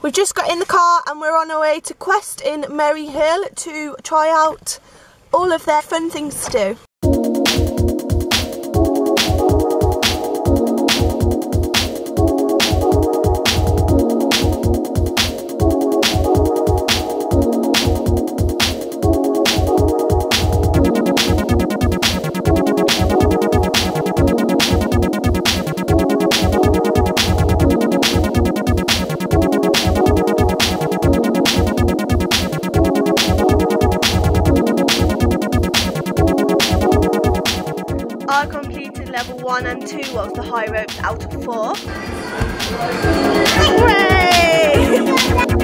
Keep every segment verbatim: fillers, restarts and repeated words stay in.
We've just got in the car and we're on our way to Quest in Merry Hill to try out all of their fun things to do. I completed level one and two of the high ropes out of four. Hooray!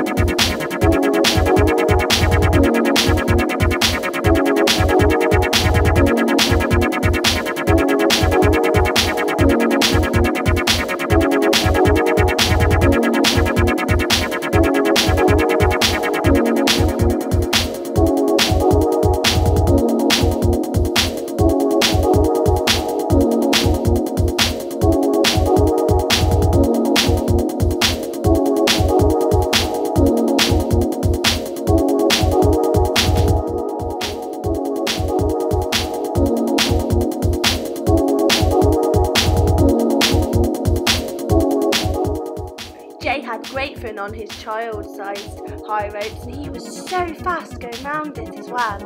Jay had great fun on his child-sized high ropes and he was so fast going round it as well.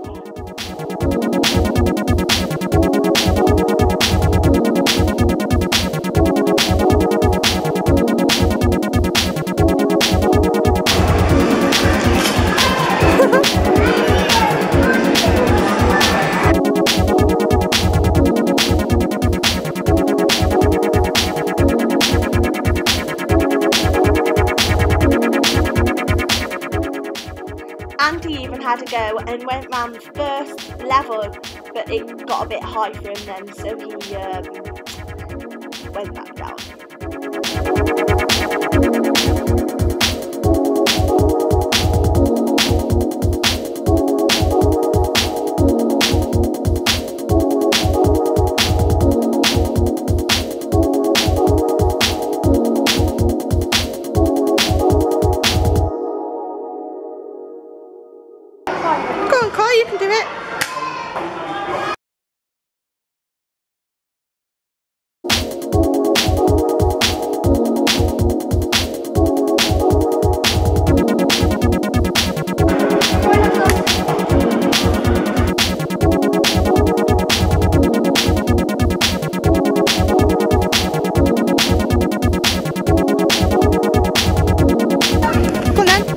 Andy even had a go and went round the first level, but it got a bit high for him then, so he um, went back down. Go on, Kai, you can do it. Go on then.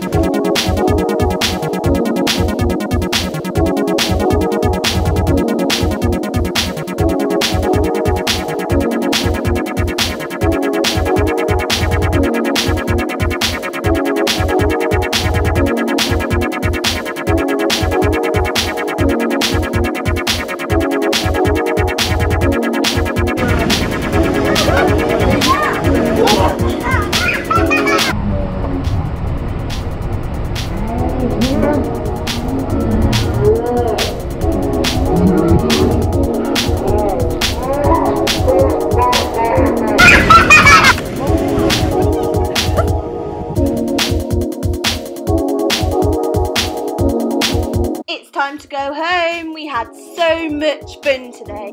It's time to go home. We had so much fun today.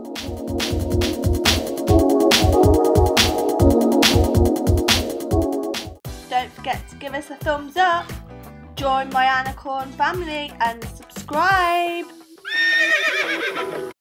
Don't forget to give us a thumbs up, join my Anacorn family and subscribe.